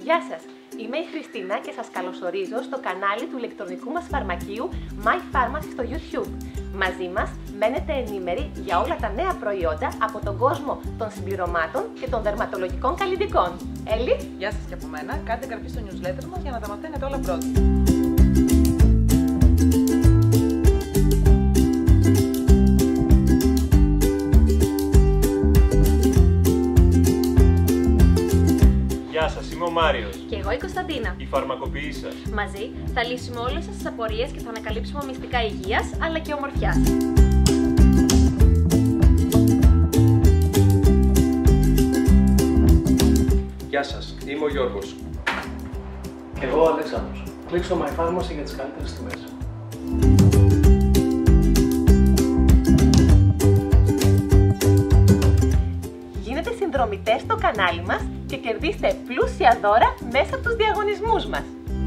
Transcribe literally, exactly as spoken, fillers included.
Γεια σας, είμαι η Χριστίνα και σας καλωσορίζω στο κανάλι του ηλεκτρονικού μας φαρμακείου MyPharmacy στο YouTube. Μαζί μας μένετε ενήμεροι για όλα τα νέα προϊόντα από τον κόσμο των συμπληρωμάτων και των δερματολογικών καλλυντικών. Έλλη! Γεια σας και από μένα, κάντε εγγραφή στο newsletter μας για να τα μαθαίνετε όλα πρώτα. Γεια σας, είμαι ο Μάριος. Και εγώ η Κωνσταντίνα. Η φαρμακοποιή σας. Μαζί θα λύσουμε όλες σας τις απορίες και θα ανακαλύψουμε μυστικά υγείας αλλά και ομορφιάς. Γεια σας, είμαι ο Γιώργος. Και εγώ ο Αλέξανδρος. Κλείξω MyPharmacy για τις καλύτερες τιμές. Γίνετε συνδρομητές στο κανάλι μας και κερδίστε πλούσια δώρα μέσα από τους διαγωνισμούς μας.